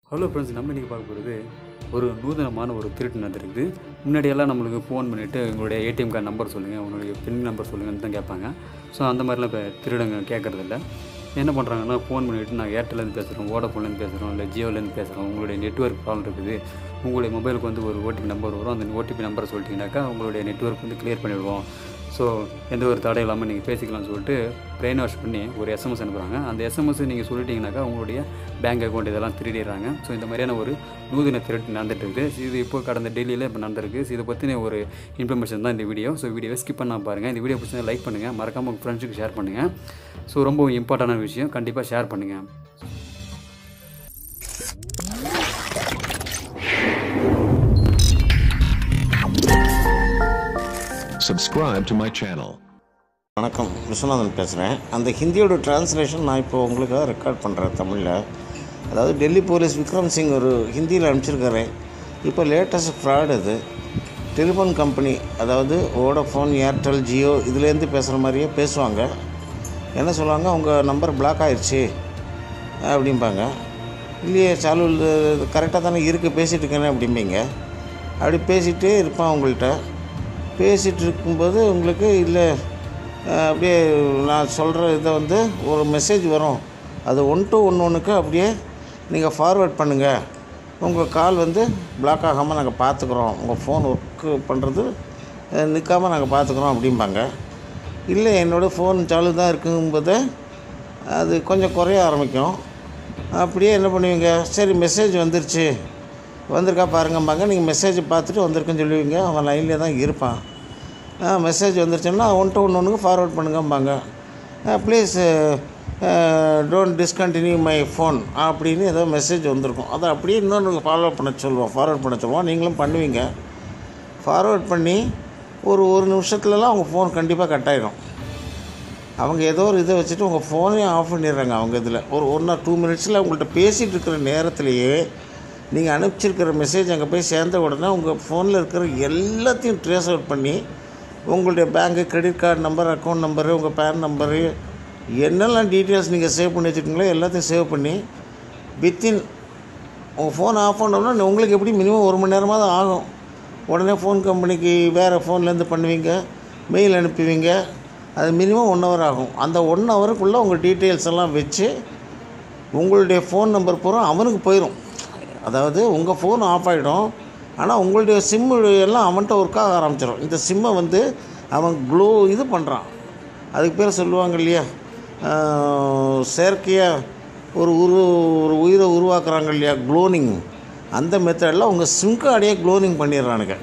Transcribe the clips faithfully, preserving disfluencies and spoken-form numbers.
Hello friends, நம்ம இன்றைக்கி பார்க்க போகிறது ஒரு நூதனமான ஒரு திருட்டு நடந்திருக்குது. முன்னாடியெல்லாம் நம்மளுக்கு ஃபோன் பண்ணிவிட்டு உங்களுடைய ஏடிஎம் கார்டு நம்பர் சொல்லுங்கள், உங்களுடைய பின் நம்பர் சொல்லுங்கன்னு தான் கேட்பாங்க. ஸோ அந்த மாதிரிலாம் இப்போ திருடங்க கேட்குறதில்ல. என்ன பண்ணுறாங்கன்னா, ஃபோன் பண்ணிவிட்டு நான் ஏர்டெல்லேருந்து பேசுகிறோம், வோடாஃபோன்லேருந்து பேசுகிறோம், இல்லை ஜியோலேருந்து பேசுகிறோம், உங்களுடைய நெட்வொர்க் ப்ராப்ளம் இருக்குது, உங்களுடைய மொபைலுக்கு வந்து ஒரு ஓடிபி நம்பர் வரும், அந்த ஓடிபி நம்பரை சொல்லிட்டீங்கன்னாக்கா உங்களுடைய நெட்வொர்க் வந்து கிளியர் பண்ணிவிடுவோம், ஸோ எந்த ஒரு தடை இல்லாமல் நீங்கள் பேசிக்கலாம்னு சொல்லிட்டு பிரெயின் வாஷ் பண்ணி ஒரு எஸ்எம்எஸ் அனுப்புகிறாங்க. அந்த எஸ்எம்எஸ் நீங்கள் சொல்லிட்டீங்கன்னாக்கா உங்களுடைய பேங்க் அக்கௌண்ட் இதெல்லாம் திருடிடுறாங்க. ஸோ இந்த மாதிரியான ஒரு நூதன திருட்டு நடந்துட்டு இருக்குது. இது இப்போ கடந்த டெல்லியில் இப்போ நடந்திருக்கு. ஸோ இதை பற்றின ஒரு இன்ஃபர்மேஷன் தான் இந்த வீடியோ. ஸோ வீடியோவை ஸ்கிப் பண்ணால் பாருங்கள். இந்த வீடியோ பிடிச்சா லைக் பண்ணுங்கள், மறக்காமல் உங்கள் ஃப்ரெண்ட்ஸுக்கு ஷேர் பண்ணுங்கள். ஸோ ரொம்ப இம்பார்ட்டண்டான விஷயம், கண்டிப்பாக ஷேர் பண்ணுங்கள். Subscribe to my channel. வணக்கம், விஸ்வநாதன் பேசுகிறேன். அந்த ஹிந்தியோட டிரான்ஸ்லேஷன் நான் இப்போ உங்களுக்காக ரெக்கார்ட் பண்ணுறேன் தமிழில். அதாவது டெல்லி போலீஸ் விக்ரம் சிங் ஒரு ஹிந்தியில் அனுப்பிச்சிருக்காரு. இப்போ லேட்டஸ்ட் ஃப்ராட் அது. டெலிஃபோன் கம்பெனி, அதாவது வோடாஃபோன், ஏர்டெல், ஜியோ இதுலேருந்து பேசுகிற மாதிரியே பேசுவாங்க. என்ன சொல்லுவாங்க, உங்கள் நம்பர் பிளாக் ஆகிடுச்சு அப்படிம்பாங்க. இல்லையே, சாலு கரெக்டாக தானே இருக்குது, பேசிகிட்டு இருக்கேனே அப்படிம்பிங்க. அப்படி பேசிகிட்டே இருப்பான் உங்கள்கிட்ட. பேசிகிட்டு இருக்கும்போது உங்களுக்கு இல்லை அப்படியே நான் சொல்கிற இதை வந்து ஒரு மெசேஜ் வரும், அது ஒன் டு ஒன் ஒன்றுக்கு அப்படியே நீங்கள் ஃபார்வேர்ட் பண்ணுங்கள், உங்கள் கால் வந்து பிளாக் ஆகாமல் நாங்கள் பார்த்துக்குறோம், உங்கள் ஃபோன் ஒர்க்கு பண்ணுறது நிற்காமல் நாங்கள் பார்த்துக்குறோம் அப்படிம்பாங்க. இல்லை, என்னோடய ஃபோன் சாலு தான் இருக்கும்போது அது கொஞ்சம் குறைய ஆரம்பிக்கும். அப்படியே என்ன பண்ணுவீங்க, சரி மெசேஜ் வந்துருச்சு, வந்திருக்கா பாருங்கம்பாங்க. நீங்கள் மெசேஜ் பார்த்துட்டு வந்திருக்குன்னு சொல்லுவீங்க. அவன் லைன்லேயே தான் இருப்பான். மெசேஜ் வந்துருச்சுன்னா ஒன் டு ஒன் ஒன்றுக்கு ஃபார்வேர்ட் பண்ணுங்கம்பாங்க. Please don't discontinue my phone அப்படின்னு ஏதோ மெசேஜ் வந்திருக்கும். அதை அப்படியே இன்னொன்று ஃபாலோ பண்ண சொல்லுவோம், ஃபார்வேர்ட் பண்ண சொல்லுவோம். நீங்களும் பண்ணுவீங்க. ஃபார்வேர்ட் பண்ணி ஒரு ஒரு நிமிஷத்துலலாம் உங்கள் ஃபோன் கண்டிப்பாக கட் ஆகிடும். அவங்க ஏதோ ஒரு இதை வச்சுட்டு உங்கள் ஃபோனையும் ஆஃப் பண்ணிடுறாங்க. அவங்க இதில் ஒரு ஒன் ஆர் டூ மினிட்ஸில் உங்கள்கிட்ட பேசிகிட்டு இருக்கிற நேரத்துலையே நீங்கள் அனுப்பிச்சிருக்கிற மெசேஜ் அங்கே போய் சேர்ந்த உடனே உங்கள் ஃபோனில் இருக்கிற எல்லாத்தையும் ட்ரேஸ் அவுட் பண்ணி உங்களுடைய பேங்க்கு, credit card number, account number, உங்கள் பேன் நம்பரு, என்னெல்லாம் டீட்டெயில்ஸ் நீங்கள் சேவ் பண்ணி வச்சுருக்கீங்களோ எல்லாத்தையும் சேவ் பண்ணி வித்தின் உங்கள் ஃபோன் ஆஃப் பண்ணோம்னா உங்களுக்கு எப்படி மினிமம் ஒரு மணி நேரமாக தான் ஆகும். உடனே ஃபோன் கம்பெனிக்கு வேறு ஃபோன்லேருந்து பண்ணுவீங்க, மெயில் அனுப்புவீங்க. அது மினிமம் ஒன் ஹவர் ஆகும். அந்த ஒன் ஹவருக்குள்ளே உங்கள் டீட்டெயில்ஸ் எல்லாம் வச்சு உங்களுடைய ஃபோன் நம்பர் பூரா அவனுக்கு போயிடும். அதாவது உங்கள் ஃபோன் ஆஃப் ஆகிடும், ஆனால் உங்களுடைய சிம்மு எல்லாம் அவன்கிட்ட ஒர்க்காக ஆரம்பிச்சிடும். இந்த சிம்மை வந்து அவன் க்ளோ இது பண்ணுறான். அதுக்கு பேர் சொல்லுவாங்க இல்லையா, செயற்கையாக ஒரு உரு ஒரு உயிரை உருவாக்குறாங்க இல்லையா, க்ளோனிங். அந்த மெத்தடில் உங்கள் சிம் கார்டையே க்ளோனிங் பண்ணிடுறானுங்க.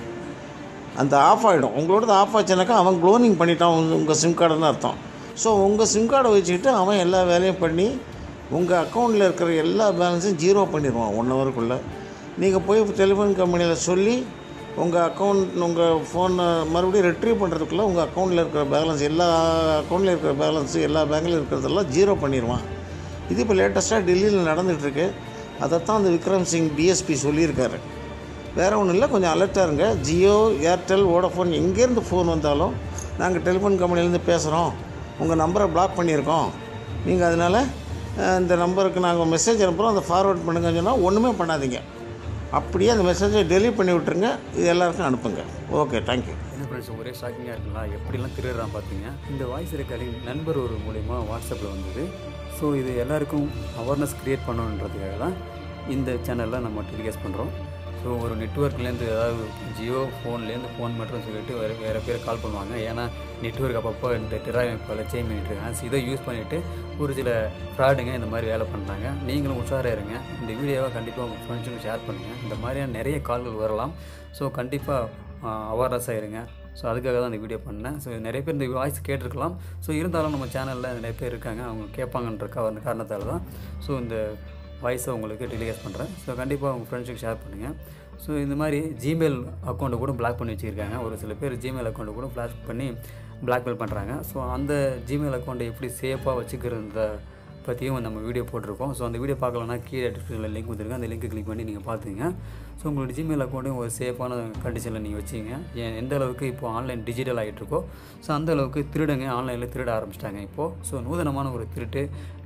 அந்த ஆஃப் ஆகிடும். உங்களோடது ஆஃப் ஆச்சுனாக்கா அவன் க்ளோனிங் பண்ணிட்டான் உங்கள் சிம் கார்டுன்னு அர்த்தம். ஸோ உங்கள் சிம் கார்டை வச்சுக்கிட்டு அவன் எல்லா வேலையும் பண்ணி உங்கள் அக்கௌண்ட்டில் இருக்கிற எல்லா பேலன்ஸையும் ஜீரோ பண்ணிடுவான் ஒன் ஹவருக்குள்ளே. நீங்கள் போய் டெலிஃபோன் கம்பெனியில் சொல்லி உங்கள் அக்கௌண்ட் உங்கள் ஃபோனை மறுபடியும் ரெட்ரீவ் பண்ணுறதுக்குள்ளே உங்கள் அக்கௌண்ட்டில் இருக்கிற பேலன்ஸ், எல்லா அக்கௌண்ட்டில் இருக்கிற பேலன்ஸு, எல்லா பேங்க்லையும் இருக்கிறதெல்லாம் ஜீரோ பண்ணிடுவான். இது இப்போ லேட்டஸ்ட்டாக டெல்லியில் நடந்துகிட்ருக்கு. அதைத்தான் அந்த விக்ரம் சிங் டிஎஸ்பி சொல்லியிருக்காரு. வேறு ஒன்றும் இல்லை, கொஞ்சம் அலர்ட்டாக இருங்க. ஜியோ, ஏர்டெல், வோடாஃபோன் எங்கேருந்து ஃபோன் வந்தாலும் நாங்கள் டெலிஃபோன் கம்பெனிலேருந்து பேசுகிறோம், உங்கள் நம்பரை பிளாக் பண்ணியிருக்கோம், நீங்கள் அதனால் இந்த நம்பருக்கு நாங்கள் மெசேஜ் அனுப்புகிறோம், அதை ஃபார்வேர்ட் பண்ணுங்கன்னு சொன்னால் ஒன்றுமே பண்ணாதீங்க. அப்படியே அந்த மெசேஜை டெலீட் பண்ணி விட்டுருங்க. இது எல்லாருக்கும் அனுப்புங்க. Okay, thank you. என்ன ஃப்ரெண்ட்ஸ், ஒரே ஷாக்கிங்காக இருக்குங்களா, எப்படிலாம் திருடுறான் பார்த்தீங்க. இந்த வாய்ஸ் ரெக்கார்டிங் நண்பர் ஒரு மூலிமா வாட்ஸ்அப்பில் வந்தது. ஸோ இது எல்லாருக்கும் அவேர்னஸ் க்ரியேட் பண்ணணுன்றதுக்காக தான் இந்த சேனலில் நம்ம டெலிகாஸ்ட் பண்ணுறோம். ஸோ ஒரு நெட்ஒர்க்லேருந்து, அதாவது ஜியோ ஃபோன்லேருந்து ஃபோன் மட்டும் சொல்லிவிட்டு வேறு வேறு பேர் கால் பண்ணுவாங்க. ஏன்னா நெட்ஒர்க் அப்பப்போ இந்த டிராஃபிக் சேஞ்ச் பண்ணிட்டுருக்காங்க. ஸோ இதை யூஸ் பண்ணிவிட்டு ஒரு சில ஃப்ராடுங்க இந்த மாதிரி வேலை பண்ணுறாங்க. நீங்களும் உஷாராக இருங்க. இந்த வீடியோவை கண்டிப்பாக உங்கள் ஃப்ரெண்ட்ஸுக்கு ஷேர் பண்ணுங்கள். இந்த மாதிரியான நிறைய கால்கள் வரலாம். ஸோ கண்டிப்பாக அவேர்னஸாக இருங்க. ஸோ அதுக்காக தான் இந்த வீடியோ பண்ணேன். ஸோ நிறைய பேர் இந்த வாய்ஸ் கேட்டிருக்கலாம். ஸோ இருந்தாலும் நம்ம சேனலில் நிறைய பேர் இருக்காங்க, அவங்க கேட்பாங்கன்ற காரணத்தால் தான் ஸோ இந்த வாய்ஸை உங்களுக்கு டெலிகாஸ்ட் பண்ணுறேன். ஸோ கண்டிப்பாக உங்கள் ஃப்ரெண்ட்ஸுக்கு ஷேர் பண்ணுங்கள். ஸோ இந்த மாதிரி ஜிமெயில் அக்கௌண்ட்டை கூட பிளாக் பண்ணி வச்சுருக்காங்க. ஒரு சில பேர் ஜிமெயில் அக்கௌண்ட்டை கூட பிளாக் பண்ணி பிளாக்மெயில் பண்ணுறாங்க. ஸோ அந்த ஜிமெயில் அக்கௌண்ட்டை எப்படி சேஃபாக வச்சுக்கிறத பற்றியும் நம்ம வீடியோ போட்டிருக்கோம். ஸோ அந்த வீடியோ பார்க்கலன்னா கீழே டிஸ்கிரிப்ஷனில் லிங்க் வந்துருக்கேன், அந்த லிங்க் கிளிக் பண்ணி நீங்கள் பார்த்துங்க. ஸோ உங்களோட ஜிமெயில் அக்கௌண்ட்டையும் ஒரு சேஃபான கண்டிஷனில் நீங்கள் வச்சுங்க. ஏன் எந்த அளவுக்கு இப்போ ஆன்லைன் டிஜிட்டல் ஆகிட்டு இருக்கோ, ஸோ அந்த அளவுக்கு திருடங்க ஆன்லைனில் திருட ஆரம்பிச்சிட்டாங்க இப்போது. ஸோ நூதனமான ஒரு திருட்டு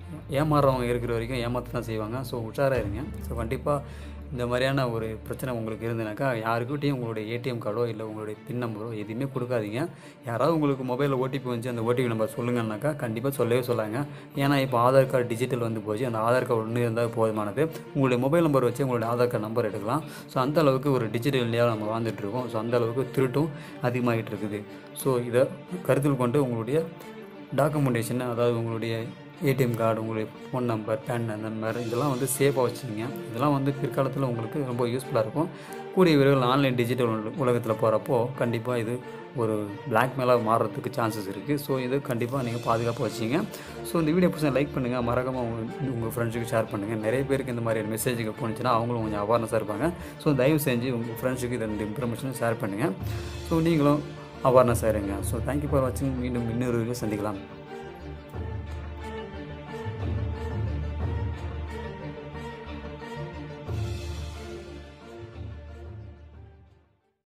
ஏமாறுறவங்க இருக்கிற வரைக்கும் ஏமாற்ற தான் செய்வாங்க. ஸோ உஷாராக இருங்க. ஸோ கண்டிப்பாக இந்த மாதிரியான ஒரு பிரச்சனை உங்களுக்கு இருந்ததுனாக்கா யாருக்கிட்டையும் உங்களுடைய ஏடிஎம் கார்டோ இல்லை உங்களுடைய பின் நம்பரோ எதுவுமே கொடுக்காதீங்க. யாராவது உங்களுக்கு மொபைலில் ஓடிபி வந்துச்சு அந்த ஓடிபி நம்பர் சொல்லுங்கன்னாக்கா கண்டிப்பாக சொல்லவே சொல்லாங்க. ஏன்னா இப்போ ஆதார் கார்டு டிஜிட்டல் வந்து போச்சு. அந்த ஆதார் கார்டு ஒன்று இருந்தால் போதுமானது. உங்களுடைய மொபைல் நம்பர் வச்சு உங்களுடைய ஆதார் கார்டு நம்பர் எடுக்கலாம். ஸோ அந்த அளவுக்கு ஒரு டிஜிட்டல் இந்தியாவில் நம்ம வாழ்ந்துட்டுருக்கோம். ஸோ அந்த அளவுக்கு திருட்டும் அதிகமாகிட்டு இருக்குது. ஸோ இதை கருத்தில் கொண்டு உங்களுடைய டாக்குமெண்டேஷன், அதாவது உங்களுடைய ஏடிஎம் கார்டு, உங்களுடைய ஃபோன் நம்பர், பேன் நம்பர் இதெல்லாம் வந்து சேஃபாக வச்சுக்கிங்க. இதெல்லாம் வந்து பிற்காலத்தில் உங்களுக்கு ரொம்ப யூஸ்ஃபுல்லாக இருக்கும். கூடிய விரைவில் ஆன்லைன் டிஜிட்டல் உலகத்தில் போகிறப்போ கண்டிப்பாக இது ஒரு பிளாக்மெயிலாக மாறுறதுக்கு சான்சஸ் இருக்குது. ஸோ இது கண்டிப்பாக நீங்கள் பாதுகாப்பாக வச்சிங்க. ஸோ இந்த வீடியோ பிடிச்சா லைக் பண்ணுங்கள், மறக்காமல் உங்கள் உங்கள் ஃப்ரெண்ட்ஸுக்கு ஷேர் பண்ணுங்கள். நிறைய பேருக்கு இந்த மாதிரி மெசேஜுக்கு போணுச்சுன்னா அவங்களும் கொஞ்சம் அவேர்னஸாக இருப்பாங்க. ஸோ தயவு செஞ்சு உங்கள் ஃப்ரெண்ட்ஸுக்கு இந்த இன்ஃபர்மேஷனை ஷேர் பண்ணுங்கள். ஸோ நீங்களும் அவேர்னஸாக இருங்க. ஸோ தேங்க்யூ ஃபார் வாட்சிங். மீண்டும் இன்னொரு வீடியோ சந்திக்கலாம்.